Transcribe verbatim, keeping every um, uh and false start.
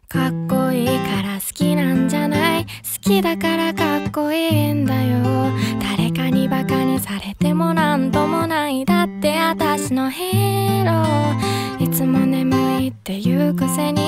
かっこいいから好きなんじゃない、好きだからかっこいいんだよ。誰かにバカにされてもなんともない、だって私のヒーロー。いつも眠いって言うくせに